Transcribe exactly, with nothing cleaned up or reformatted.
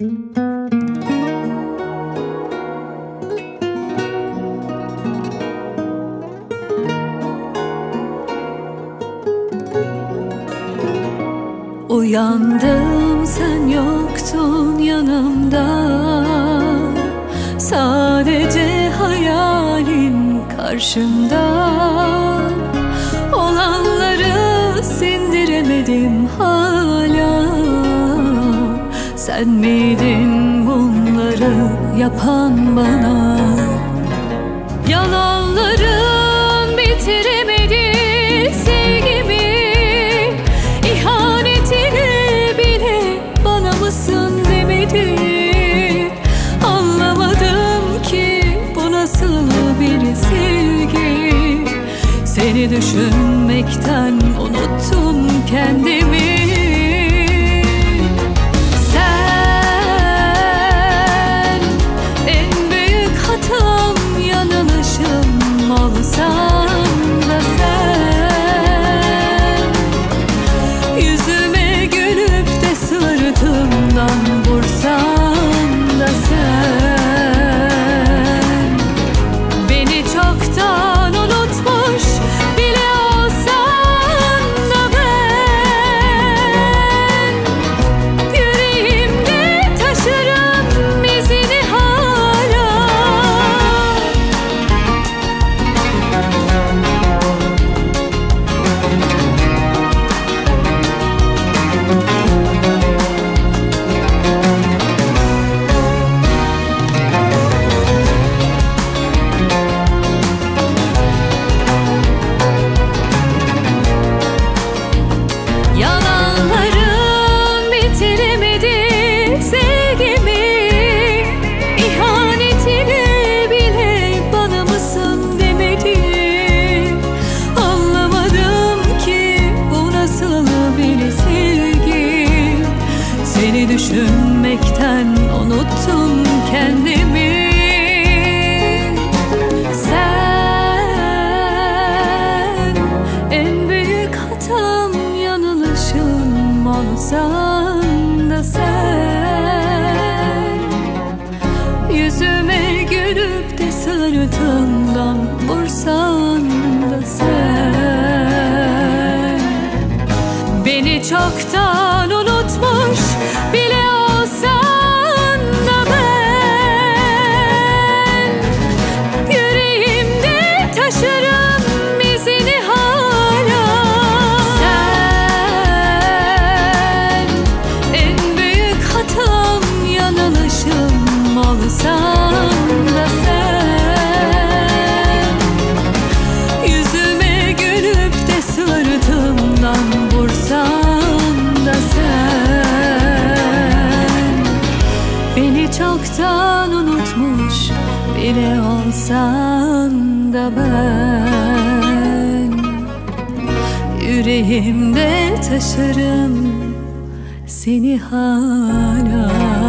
Uyandım, sen yoktun yanımda. Sadece hayalin karşımda. Olanları sindiremedim hala. Sen miydin bunları yapan bana? Yalanların bitiremedi sevgimi. İhanetini bile bana mısın demedi. Anlamadım ki bu nasıl bir sevgi. Seni düşünmekten unuttum kendimi. Olsan da sen, yüzüme gülüp de sırtımdan vursan da sen, beni çoktan unutmuş bile olsan da ben, yüreğimde taşırım izini hala. Yalanların bitiremedi sevgimi. İhanetini bile bana mısın demedi. Anlamadım ki bu nasıl bir sevgi. Seni düşünmekten unuttum kendimi. Sen en büyük hatam, yanılışım olsan da sen, yüzüme gülüp de sırtımdan vursan da sen, beni çoktan unutmuş bile olsan da ben, yüreğimde taşırım izini hala. Sen en büyük hatam, yanılışım olsan da sen, yüzüme gülüp de sırtımdan vursan da sen, beni çoktan unutmuş bile olsan da ben, yüreğimde taşırım seni hala.